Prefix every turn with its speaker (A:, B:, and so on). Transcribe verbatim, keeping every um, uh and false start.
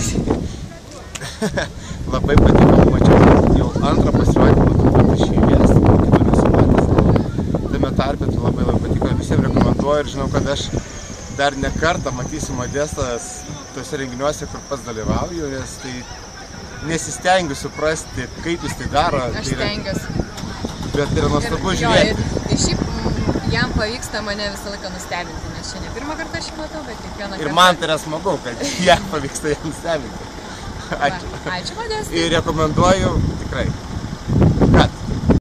A: klausyti.
B: Labai patiko, mačiau jau antrą pasirodymą, turbūt iš eilės, kito nesu matęs. Tame tarpe tai labai labai patiko, visiems rekomenduoju ir žinau, kad aš dar ne kartą matysiu Modestas tose renginiuose, kur pats dalyvauju, nes tai nesistengiu suprasti, kaip jis tai daro.
A: Aš stengiuosi.
B: Bet tai yra nuostabu žiūrėti.
A: Ir šiaip jam pavyksta mane visą laiką nustebinti, nes čia ne pirmą kartą aš jį matau, bet kiekvieną kartą.
B: Ir man tai yra smagu, kad jam pavyksta jam nustebinti. Ačiū.
A: Ačiū, Modestai.
B: Ir rekomenduoju tikrai.